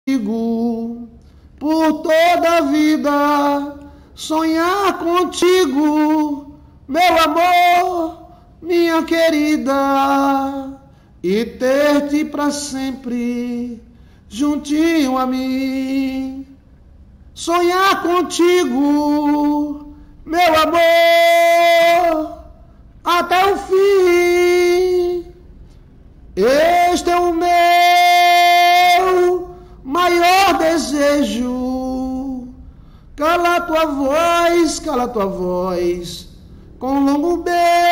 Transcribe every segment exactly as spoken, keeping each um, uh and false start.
contigo por toda a vida, sonhar contigo, meu amor, minha querida, e ter-te para sempre juntinho a mim. Sonhar contigo, meu amor, até o fim. Este é o meu maior desejo. Cala tua voz, cala tua voz, com um longo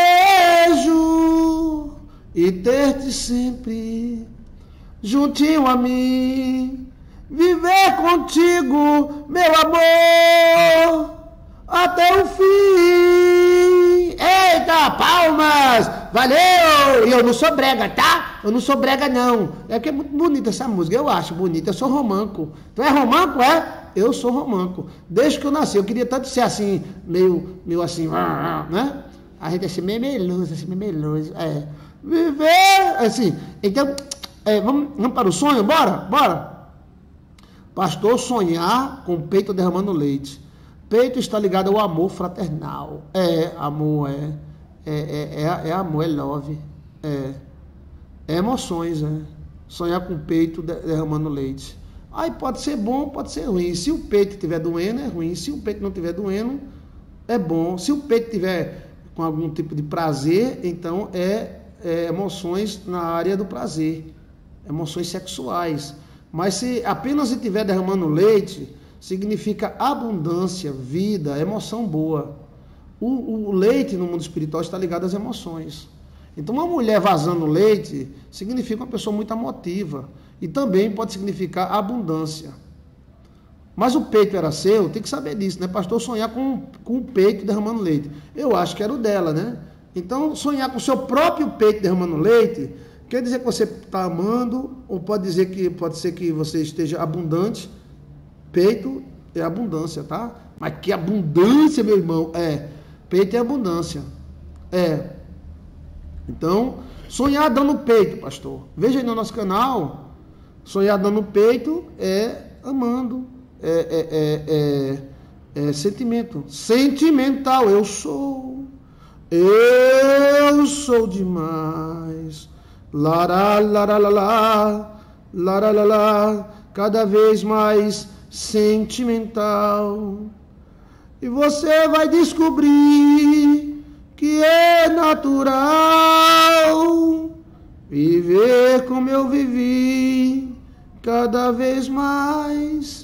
beijo, e ter-te sempre juntinho a mim. Viver contigo, meu amor, até o fim. Eita, palmas! Valeu! E eu não sou brega, tá? Eu não sou brega, não. É que é muito bonita essa música, eu acho bonita. Eu sou romântico. Tu é romântico, é? Eu sou romântico. Desde que eu nasci, eu queria tanto ser assim, meio, meio assim, né? A gente é assim, meio meloso, assim, meio meloso. É. Viver, assim. Então, é, vamos, vamos para o sonho? Bora? Bora! Pastor, sonhar com o peito derramando leite. Peito está ligado ao amor fraternal. É, amor, é. É, é, é, é amor, é love. É. É emoções, é. Sonhar com o peito derramando leite. Aí pode ser bom, pode ser ruim. Se o peito estiver doendo, é ruim. Se o peito não estiver doendo, é bom. Se o peito estiver com algum tipo de prazer, então é, é emoções na área do prazer. Emoções sexuais. Mas se apenas estiver derramando leite, significa abundância, vida, emoção boa. O, o leite no mundo espiritual está ligado às emoções. Então, uma mulher vazando leite significa uma pessoa muito emotiva. E também pode significar abundância. Mas o peito era seu, tem que saber disso, né? Pastor, sonhar com, com o peito derramando leite. Eu acho que era o dela, né? Então, sonhar com o seu próprio peito derramando leite quer dizer que você está amando, ou pode dizer que pode ser que você esteja abundante. Peito é abundância, tá? Mas que abundância, meu irmão? É, peito é abundância. É. Então, sonhar dando peito, pastor. Veja aí no nosso canal. Sonhar dando peito é amando. É, é, é, é, é sentimento. Sentimental. Eu sou. Eu sou demais. Lará, lará, lará, lará, lará, cada vez mais sentimental. E você vai descobrir que é natural viver como eu vivi, cada vez mais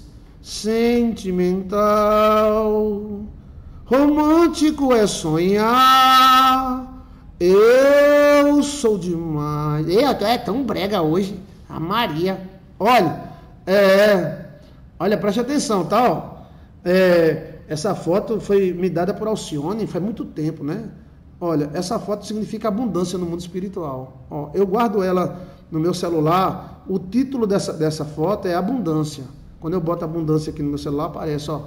sentimental. Romântico é sonhar. Eu sou demais. Eita, é tão brega hoje. A Maria. Olha, é, olha, preste atenção, tá? Ó. É, essa foto foi me dada por Alcione faz muito tempo, né? Olha, essa foto significa abundância no mundo espiritual. Ó, eu guardo ela no meu celular. O título dessa, dessa foto é abundância. Quando eu boto abundância aqui no meu celular, aparece, ó.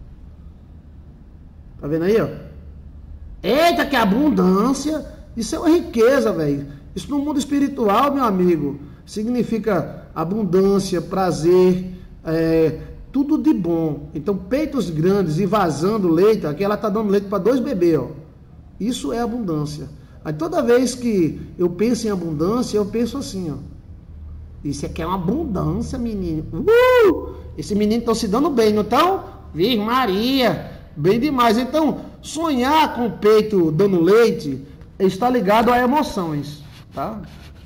Tá vendo aí, ó? Eita, que abundância! Isso é uma riqueza, velho. Isso no mundo espiritual, meu amigo, significa abundância, prazer, é, tudo de bom. Então, peitos grandes e vazando leite, aqui ela está dando leite para dois bebês, ó. Isso é abundância. Aí toda vez que eu penso em abundância, eu penso assim, ó. Isso aqui é uma abundância, menino. Uh! Esse menino está se dando bem, não estão? Virgem Maria, bem demais. Então, sonhar com o peito dando leite está ligado a emoções, tá?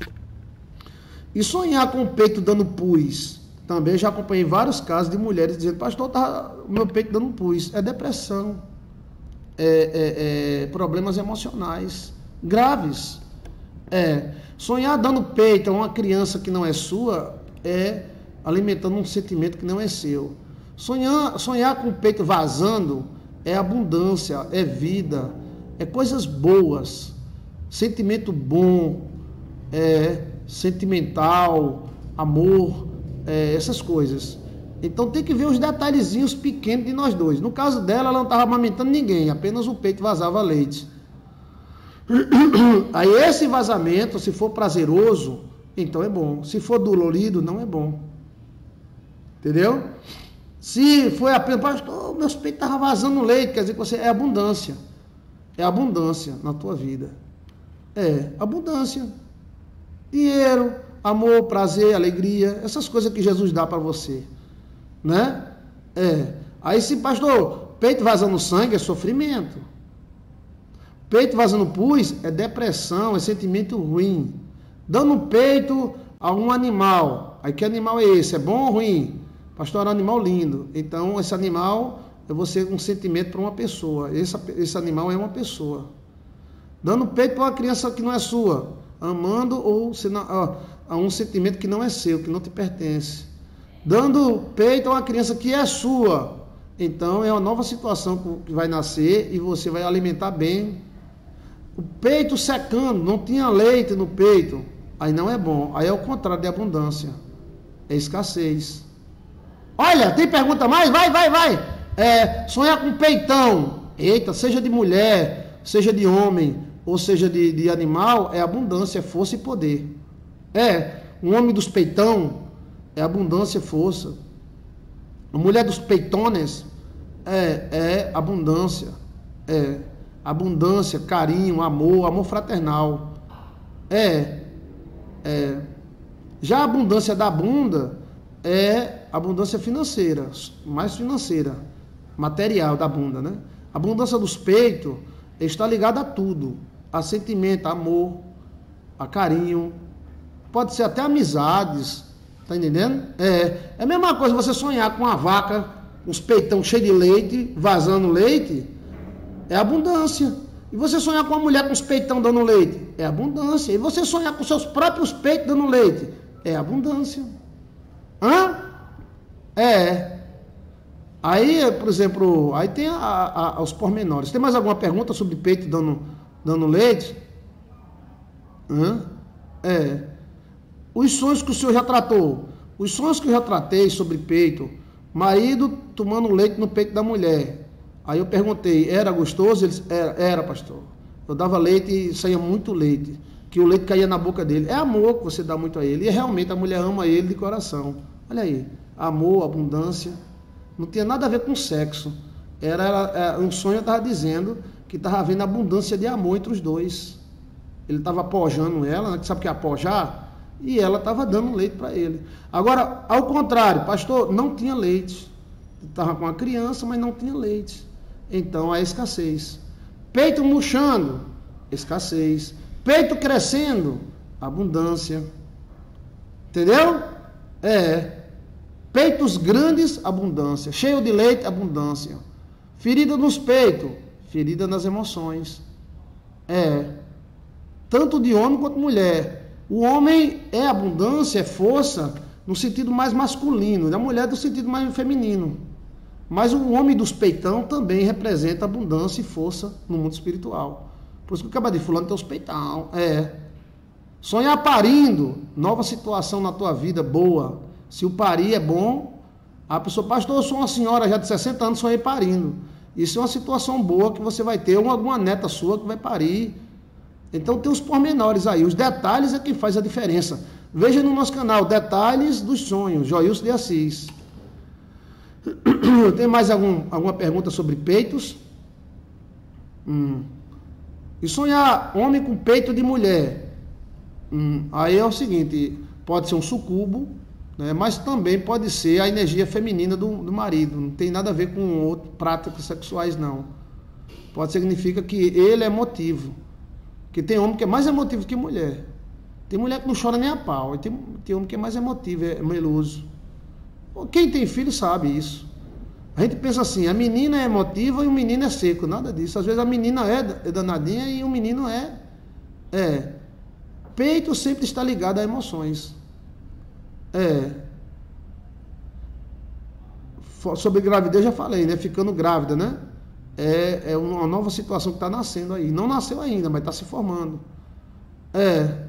E sonhar com o peito dando pus, também já acompanhei vários casos de mulheres dizendo, pastor, tá o meu peito dando pus. É depressão, é, é, é problemas emocionais graves. É, sonhar dando peito a uma criança que não é sua é alimentando um sentimento que não é seu. Sonhar, sonhar com o peito vazando é abundância, é vida, é coisas boas. Sentimento bom, é, sentimental, amor, é, essas coisas. Então tem que ver os detalhezinhos pequenos de nós dois. No caso dela, ela não estava amamentando ninguém, apenas o peito vazava leite. Aí esse vazamento, se for prazeroso, então é bom. Se for dolorido, não é bom. Entendeu? Se foi apenas, pastor, meus peitos estavam vazando leite, quer dizer que você é abundância. É abundância na tua vida. É abundância. Dinheiro, amor, prazer, alegria, essas coisas que Jesus dá para você. Né? É. Aí se, pastor, peito vazando sangue é sofrimento. Peito vazando pus é depressão, é sentimento ruim. Dando peito a um animal. Aí que animal é esse? É bom ou ruim? Pastor, é um animal lindo. Então, esse animal é você um sentimento para uma pessoa. Esse, esse animal é uma pessoa. Dando peito para uma criança que não é sua. Amando ou a um sentimento que não é seu, que não te pertence. Dando peito a uma criança que é sua. Então, é uma nova situação que vai nascer e você vai alimentar bem. O peito secando, não tinha leite no peito. Aí não é bom. Aí é o contrário de abundância. É escassez. Olha, tem pergunta mais? Vai, vai, vai. É, sonhar com peitão. Eita, seja de mulher, seja de homem, ou seja de, de animal, é abundância, é força e poder. É, um homem dos peitão é abundância e força. A mulher dos peitones é, é abundância. É abundância, carinho, amor, amor fraternal. É, é. Já a abundância da bunda é abundância financeira, mais financeira, material da bunda, né? A abundância dos peitos está ligada a tudo, a sentimento, a amor, a carinho, pode ser até amizades, tá entendendo? É, é a mesma coisa você sonhar com uma vaca, os peitão cheios de leite, vazando leite, é abundância. E você sonhar com uma mulher com os peitão dando leite, é abundância. E você sonhar com seus próprios peitos dando leite, é abundância. Hã? É. Aí, por exemplo, aí tem a, a, os pormenores. Tem mais alguma pergunta sobre peito dando, dando leite? Hã? É. Os sonhos que o senhor já tratou. Os sonhos que eu já tratei sobre peito. Marido tomando leite no peito da mulher. Aí eu perguntei, era gostoso? Ele disse, era, era, pastor. Eu dava leite e saía muito leite. Que o leite caía na boca dele. É amor que você dá muito a ele. E realmente a mulher ama ele de coração. Olha aí. Amor, abundância. Não tinha nada a ver com sexo. Era, era um sonho, eu estava dizendo que estava havendo abundância de amor entre os dois. Ele estava apojando ela, né? Sabe o que é apojar? E ela estava dando leite para ele. Agora, ao contrário, pastor, não tinha leite. Estava com a criança, mas não tinha leite. Então, é escassez. Peito murchando, escassez. Peito crescendo, abundância. Entendeu? É. Peitos grandes, abundância. Cheio de leite, abundância. Ferida nos peitos, ferida nas emoções. É. Tanto de homem quanto mulher. O homem é abundância, é força, no sentido mais masculino. E a mulher no sentido mais feminino. Mas o homem dos peitão também representa abundância e força no mundo espiritual. Por isso que o cabra de fulano tem os peitão. É. Sonhar parindo, nova situação na tua vida, boa. Se o parir é bom, a pessoa, pastor, eu sou uma senhora já de sessenta anos, sonhei parindo. Isso é uma situação boa que você vai ter, ou alguma neta sua que vai parir. Então tem os pormenores aí, os detalhes é que faz a diferença. Veja no nosso canal, Detalhes dos Sonhos, Joilson de Assis. Tem mais algum, alguma pergunta sobre peitos? Hum. E sonhar homem com peito de mulher. Hum. Aí é o seguinte, pode ser um sucubo, né, mas também pode ser a energia feminina do, do marido. Não tem nada a ver com outras práticas sexuais, não. Pode significar que ele é emotivo. Porque tem homem que é mais emotivo que mulher. Tem mulher que não chora nem a pau. E tem, tem homem que é mais emotivo, é meloso. Quem tem filho sabe isso. A gente pensa assim, a menina é emotiva e o menino é seco. Nada disso. Às vezes a menina é, é danadinha e o menino é... É. Peito sempre está ligado a emoções. É. Sobre gravidez já falei, né? Ficando grávida, né? É, é uma nova situação que está nascendo aí. Não nasceu ainda, mas está se formando. É.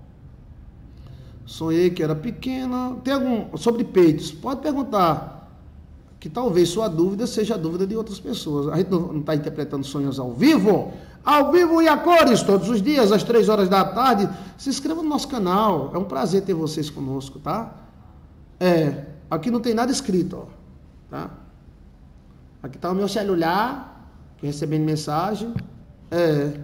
Sonhei que era pequena. Tem algum... Sobre peitos. Pode perguntar. Que talvez sua dúvida seja a dúvida de outras pessoas. A gente não está interpretando sonhos ao vivo. Ao vivo e a cores, todos os dias, às três horas da tarde. Se inscreva no nosso canal. É um prazer ter vocês conosco, tá? É. Aqui não tem nada escrito, ó, tá? Aqui tá o meu celular, que recebendo mensagem. É.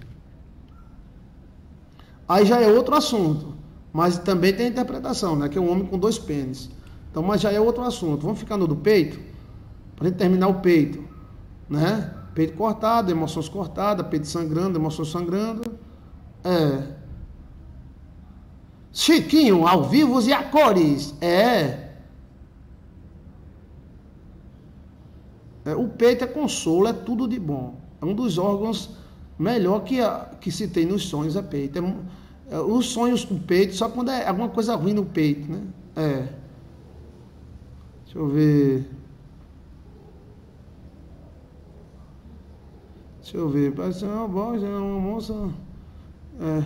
Aí já é outro assunto, mas também tem a interpretação, né? Que é um homem com dois pênis. Então, mas já é outro assunto. Vamos ficar no do peito, para gente terminar o peito, né? Peito cortado, emoções cortadas, peito sangrando, emoções sangrando. É. Chiquinho, ao vivo e a cores. É. É. O peito é consolo, é tudo de bom. É um dos órgãos melhor que, a, que se tem nos sonhos, é peito. É, é, os sonhos com peito, só quando é alguma coisa ruim no peito, né? É. Deixa eu ver. Deixa eu ver. Parece uma voz, é uma moça. É.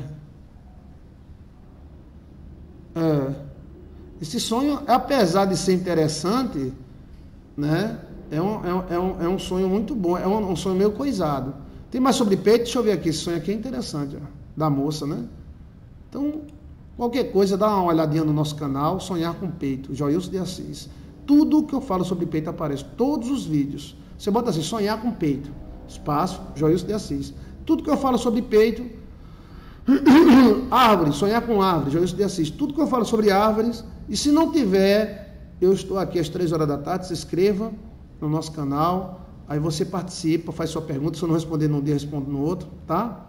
É. Esse sonho, apesar de ser interessante, né? É um, é um, é um, é um sonho muito bom. É um, um sonho meio coisado. Tem mais sobre peito? Deixa eu ver aqui. Esse sonho aqui é interessante, ó, da moça, né? Então, qualquer coisa, dá uma olhadinha no nosso canal, Sonhar com Peito, Joilson de Assis. Tudo que eu falo sobre peito aparece, todos os vídeos. Você bota assim, Sonhar com Peito, espaço, Joilson de Assis. Tudo que eu falo sobre peito, árvore, Sonhar com árvore, Joilson de Assis. Tudo que eu falo sobre árvores, e se não tiver, eu estou aqui às três horas da tarde, se inscreva no nosso canal, aí você participa, faz sua pergunta, se eu não responder num dia, respondo no outro, tá?